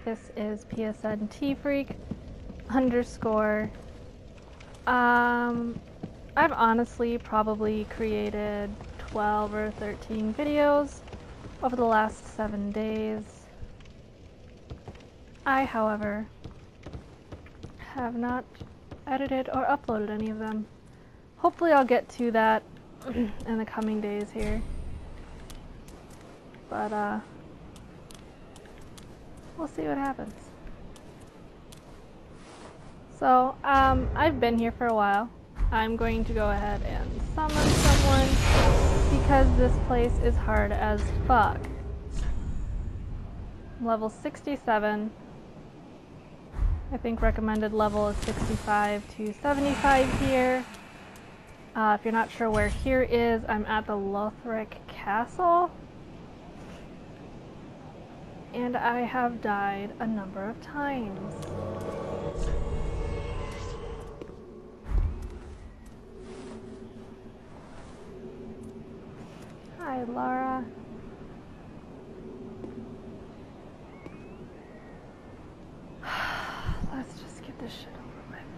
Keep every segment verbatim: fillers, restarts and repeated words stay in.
This is P S N T Freak underscore. Um, I've honestly probably created twelve or thirteen videos over the last seven days. I, however, have not edited or uploaded any of them. Hopefully I'll get to that in the coming days here. But, uh, we'll see what happens. So, um, I've been here for a while. I'm going to go ahead and summon someone because this place is hard as fuck. Level sixty-seven. I think recommended level is sixty-five to seventy-five here. Uh, if you're not sure where here is, I'm at the Lothric Castle. And I have died a number of times. Hi, Lara. Let's just get this shit over with.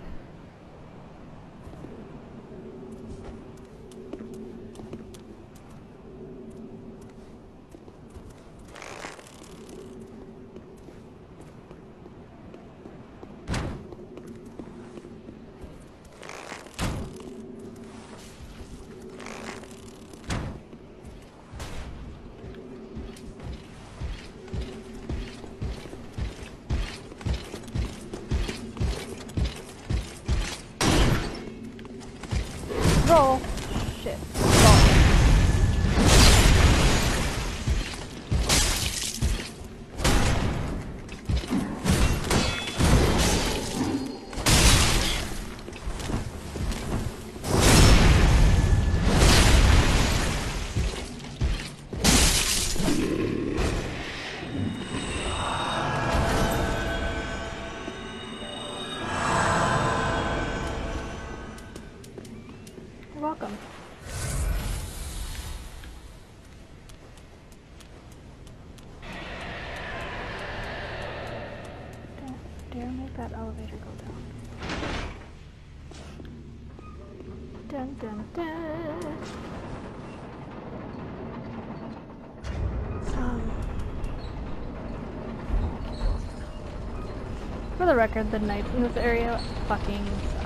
Roll. Shit. Roll. You're welcome. Don't dare make that elevator go down. Dun dun dun. Um, for the record, the nights in this area fucking suck.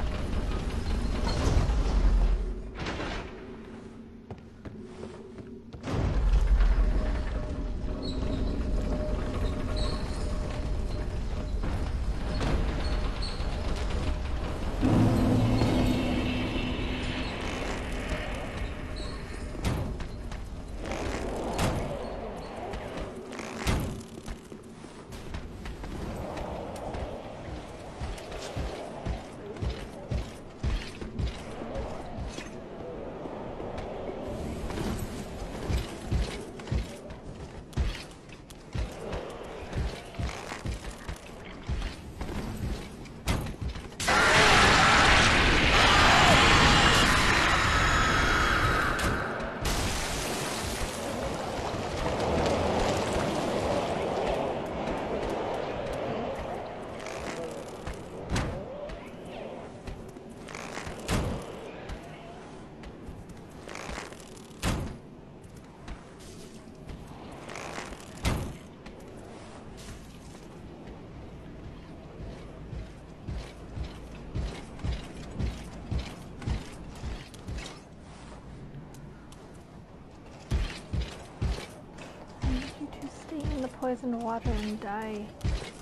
Poison water and die.